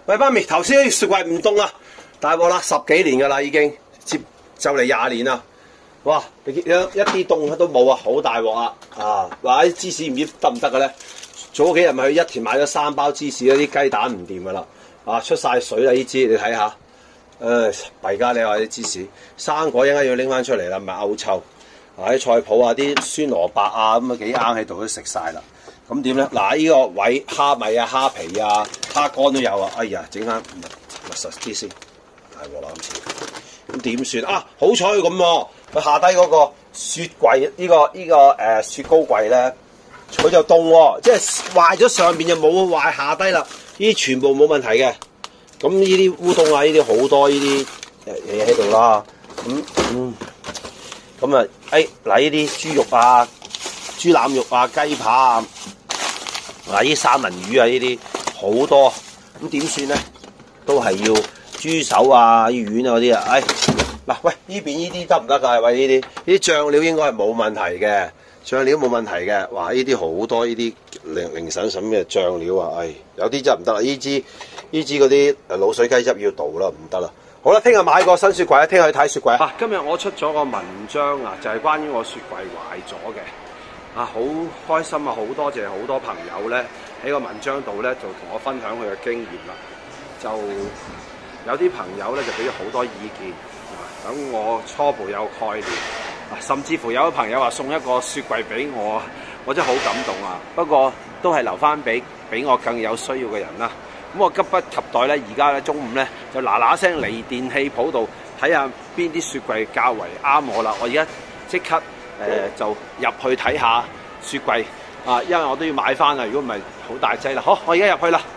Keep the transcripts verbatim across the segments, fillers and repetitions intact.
喂，媽咪，頭先啲雪櫃唔凍啊，大鑊啦，十幾年噶啦已經，接就嚟廿年啦。哇！你一一啲凍都冇啊，好大鑊啊！啊，話啲芝士唔知得唔得嘅咧？早幾日咪去一田買咗三包芝士，啲雞蛋唔掂噶啦，啊出晒水啦！呢支你睇下，誒弊家你話啲芝士，生果應該要拎翻出嚟啦，唔係歐臭。啊啲菜譜啊，啲酸蘿蔔啊，咁啊幾啱喺度都食晒啦。咁點咧？嗱呢個位蝦米啊、蝦皮啊、蝦乾都有啊。哎呀，整翻密密實啲先，大鑊啦今次。咁點算啊？好彩佢咁喎，佢下低嗰個雪櫃呢、呢個呢、呢個誒、呃、雪糕櫃咧，佢就凍喎，即係壞咗上邊就冇壞下低啦。呢啲全部冇問題嘅。咁呢啲烏冬啊，呢啲好多呢啲嘢喺度啦。咁嗯咁啊，誒嗱呢啲豬肉啊、豬腩肉啊、雞扒啊，嗱呢三文魚啊呢啲好多。咁點算咧？都係要。豬手啊、丸啊嗰啲啊，哎嗱，喂呢邊呢啲得唔得㗎？喂呢啲呢啲醬料應該係冇問題嘅，醬料冇問題嘅。哇！呢啲好多呢啲零零散散嘅醬料啊，哎有啲真係唔得啦。呢支呢支嗰啲滷水雞汁要倒啦，唔得啦。好啦，聽日買個新雪櫃啊，聽日去睇雪櫃啊。今日我出咗個文章啊，就係、是、關於我雪櫃壞咗嘅。啊，好開心啊！好多謝好多朋友咧喺個文章度咧就同我分享佢嘅經驗啦，就。有啲朋友咧就俾咗好多意見，等我初步有概念，甚至乎有啲朋友話送一個雪櫃俾我，我真係好感動啊！不過都係留翻俾俾我更有需要嘅人啦。咁我急不及待咧，而家咧中午咧就嗱嗱聲嚟電器鋪度睇下邊啲雪櫃較為啱我啦。我而家即刻誒、呃、就入去睇下雪櫃啊，因為我都要買翻啦。如果唔係好大劑啦，好，我而家入去啦。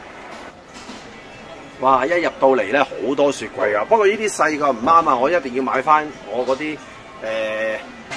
哇！一入到嚟咧，好多雪櫃啊！不過呢啲細個唔啱啊，我一定要買翻我嗰啲誒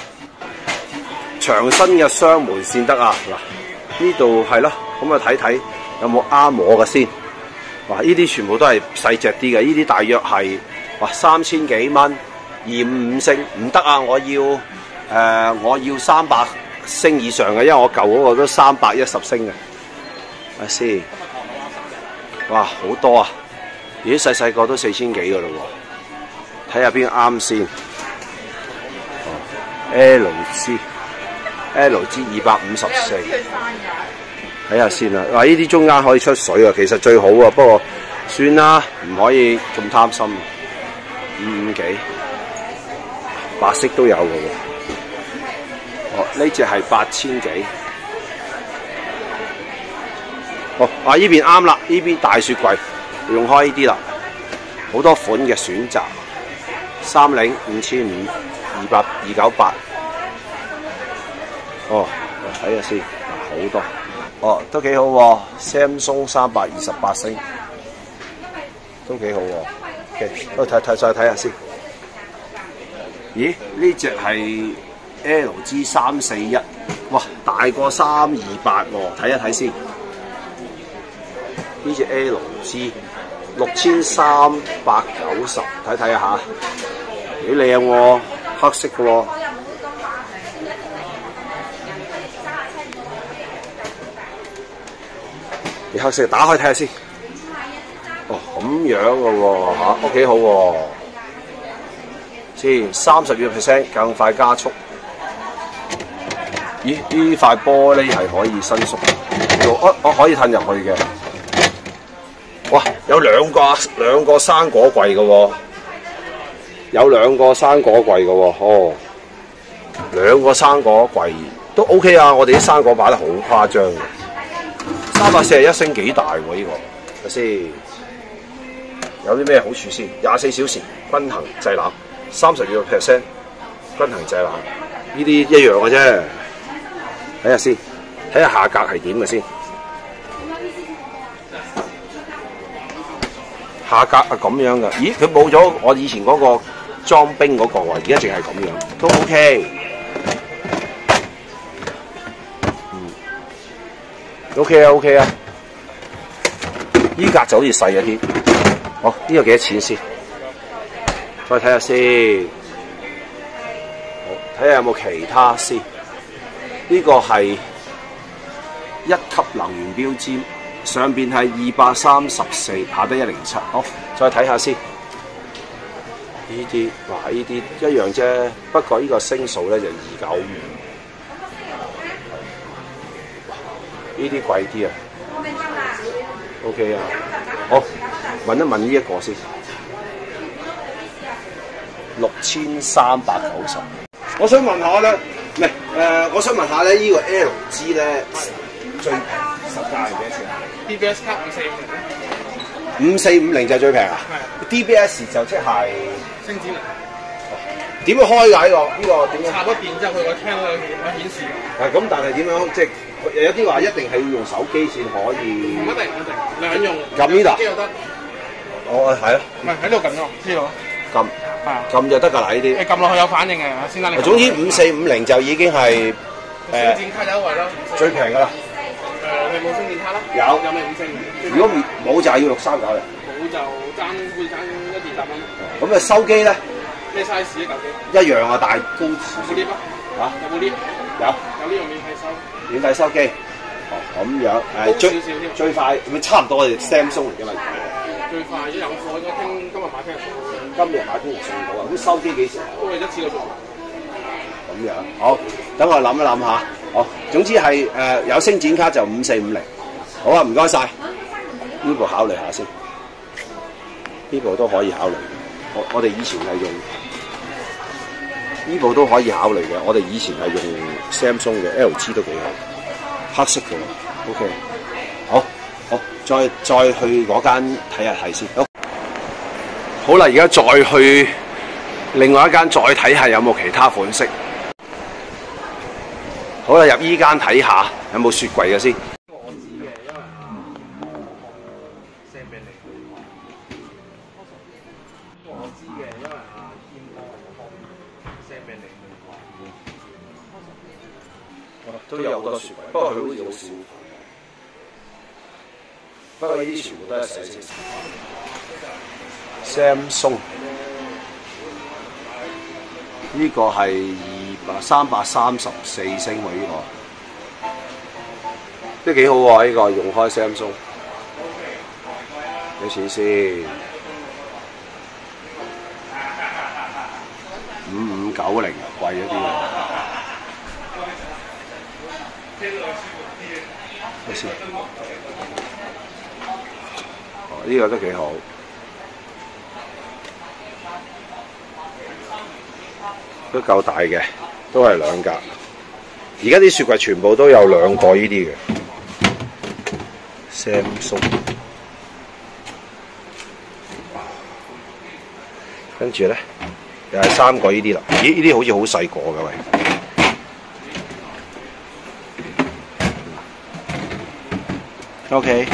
長身嘅雙門先得啊！嗱，呢度係咯，咁啊睇睇有冇啱我嘅先。哇！呢啲全部都係細隻啲嘅，呢啲大約係哇三千幾蚊，二五五升唔得啊！我要誒、呃、我要三百升以上嘅，因為我舊嗰個都三百一十升嘅。睇先，哇好多啊！咦，細細個都四千幾㗎咯喎，睇下邊個啱先。哦 ，L G L G 二百五十四，睇下先啦。嗱，呢啲中間可以出水啊，其實最好啊，不過算啦，唔可以咁貪心。五五幾，白色都有㗎喎。哦，呢隻係八千幾。哦，啊呢邊啱啦，呢邊大雪櫃。用開呢啲啦，好多款嘅選擇，三零五千五，二百二九八，哦，睇下先，好多，哦，都幾好喎 ，Samsung 三百二十八升，都幾好喎，嘅，都睇睇再睇下先。咦？呢隻係 L G 三四一，哇，大過三二八喎，睇一睇先。呢隻 L G。六千三百九十，睇睇下，幾靚喎，黑色嘅喎。你黑色打開睇下先。哦，咁樣嘅喎嚇，都幾好喎。先三十二個 percent 更快加速。咦？呢塊玻璃係可以伸縮，我我可以褪入去嘅。哇！有兩個兩個生果櫃嘅喎，有兩個生果櫃嘅喎，哦，兩個生果櫃都 OK 啊！我哋啲生果擺得好誇張嘅，三百四十一升幾大喎？呢個睇先，有啲咩好處先？廿四小時均衡製冷，三十二個 percent 均衡製冷，呢啲一樣嘅啫。睇下先，睇下下格係點嘅先。下格係咁樣嘅，咦？佢冇咗我以前嗰個裝冰嗰個喎，而家淨係咁樣，都 OK。嗯 ，OK 啊 OK 啊，依格就好似細咗啲。好，呢個幾多錢先？再睇下先。好，睇下有冇其他先。呢個係一級能源標籤。 上邊係二百三十四，下低一零七。好，再睇下先。呢啲，哇！呢啲一樣啫，不過呢個星數咧就二九五。呢啲貴啲啊。O K 啊，好，問一問呢一個先，六千三百九十。我想問下咧，唔係誒，我想問下咧，呢個 L G 咧最平實價係幾多錢啊 ？D B S 卡五四五零。 五四五零就係最平啊？係。D B S 就即係星展零。 點樣開㗎？呢個呢個點樣？ 插咗電之後，佢個 cam 有有顯示。 係咁，但係點樣即係有啲話一定係要用手機先可以。 唔一定，唔一定，兩用。 撳呢度。 機又得。 哦，係啊。 唔係喺度撳咯，呢度。 撳。係啊。撳就得㗎啦，呢啲。 你撳落去有反應嘅，先得你。 總之五四五零就已經係誒。星展卡優惠咯。 最平㗎啦。 誒，你冇星展卡啦？ 有。 有咩五星？ 如果冇就係要六三九零。 冇就爭會爭一二百蚊。 咁啊收機咧？ 咩 size 啊？舊機？ 一樣啊，大高少少。 有冇 lift 啊？嚇？有冇 lift？ 有。 有呢用免費收。 免費收機。哦，咁樣誒最最快咪差唔多我哋 Samsung 嚟㗎嘛。 最快一有貨應該聽今日買聽日送。 今日買聽日送到啊！咁收機幾時啊？ 都係一次過做。 咁樣好，等我諗一諗下。好，總之係誒、呃、有星展卡就五四五零。好啊，唔該晒。呢部考慮下先。呢部都可以考慮。我我哋以前係用呢部都可以考慮嘅。我哋以前係用 Samsung 嘅 L G 都幾好，黑色嘅。OK， 好，好，再再去嗰間睇下係先。好，好啦，而家再去另外一間再睇下有冇其他款式。好啦，入依間睇下有冇雪櫃嘅先。 我知嘅，因為send俾你。我知嘅，因為阿天哥我 send 俾你。 都有好多雪櫃，不過佢好似好少。不過呢啲全部都係細細。Samsung 呢個係二百三百三十四星喎，呢、這個都幾好喎，呢、這個用開 Samsung。幾錢先？五五九零，貴咗啲啊！睇先，哦，呢、這個都幾好。都夠大嘅，都係兩格。而家啲雪櫃全部都有兩個呢啲嘅 Samsung， 跟住咧又係三個呢啲啦。咦？呢啲好似好細個嘅喂。OK。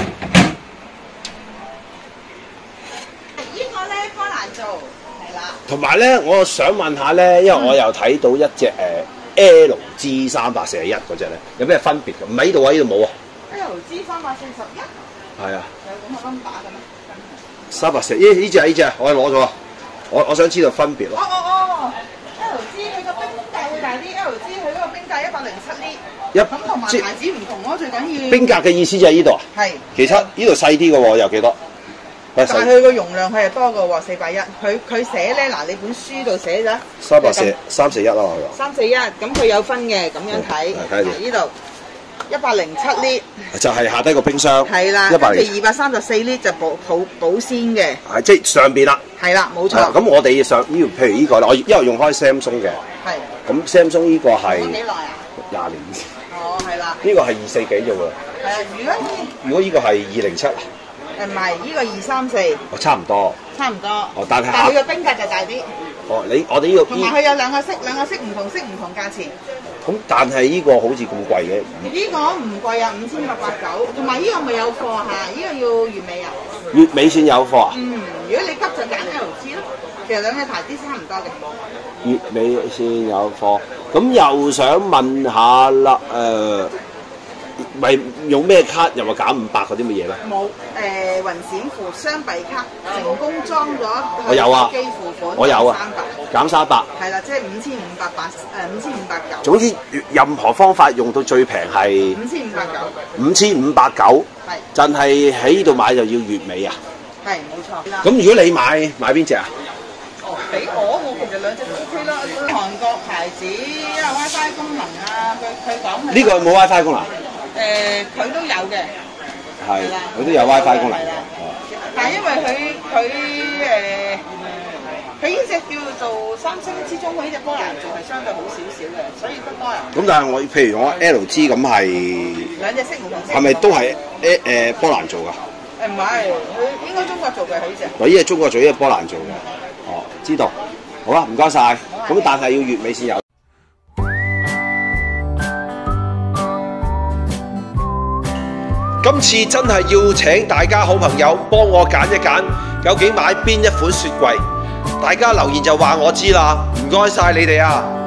同埋咧，我想問下咧，因為我又睇到一隻誒 L G 三百四十一嗰隻咧，有咩分別㗎？唔係呢度啊，呢度冇啊。 L G 三百四十一。係啊。 有咁嘅分把嘅咩？ 三百四，呢呢隻呢隻，我攞咗，我我想知道分別咯。 哦哦哦 ，L G 佢個冰格會大啲 ，L G 佢嗰個冰格一百零七呢。 一咁同埋牌子唔同咯，最緊要。 冰格嘅意思就係呢度啊？ 係。 其實呢度細啲嘅喎，有幾多？ 但係佢個容量佢係多嘅喎，四百一。佢佢寫咧嗱，你本書度寫咗三百四三四一啦，佢話。 三四一，咁佢有分嘅，咁樣睇。嗱呢度一百零七呢。 就係下低個冰箱。 係啦。跟住二百三十四呢就保保保鮮嘅。係即係上邊啦。 係啦，冇錯。 咁我哋上呢，譬如呢個我因為用開 Samsung 嘅。係。咁 Samsung 呢個係。幾耐啊？廿年。 哦，係啦。 呢個係二四幾啫喎。 係啊，如果如果呢個係二零七。 誒唔係，呢個二三四。 哦，差唔多。 差唔多。 哦，但係但係佢個冰格就大啲。 哦，你我哋呢個。 同埋佢有兩個色，兩個色唔同色唔同價錢。 咁但係呢個好似咁貴嘅。 呢個唔貴啊，五千八百九。同埋呢個咪有貨嚇，呢個要月尾啊。 月尾先有貨啊？ 嗯，如果你急就揀 L G 咯。其實兩隻牌子差唔多嘅。 月尾先有貨，咁又想問下啦，誒、呃， 咪用咩卡又話減五百嗰啲乜嘢咧？ 冇誒雲閃付雙幣卡成功裝咗我有啊機付款， 我有啊三百。 減三百。 係啦，即係五千五百八誒五千五百九。 總之任何方法用到最平係五千五百九。 五千五百九。 係。 真係喺呢度買就要月尾啊！ 係冇錯。 咁如果你買買邊隻啊？ 哦，俾我我其實兩隻都 OK 啦，佢韓國牌子，因為 WiFi 功能啊，佢佢講呢個有冇 WiFi 功能？ 誒，佢都有嘅。 係係啦， 佢都有 WiFi 功能。 係啦。但係因為佢佢誒，佢呢隻叫做三星之中，佢呢隻波蘭做係相對好少少嘅，所以得多人。 咁但係我譬如我 L G 咁係兩隻色唔同色。 係咪都係誒誒波蘭做㗎？ 誒唔係，佢應該中國做嘅佢呢隻。 我呢係中國做，呢係波蘭做嘅。哦，知道。好啦，唔該晒。咁但係要月尾先有。今次真係要請大家好朋友幫我揀一揀，究竟買邊一款雪櫃？大家留言就話我知啦，唔該晒你哋啊！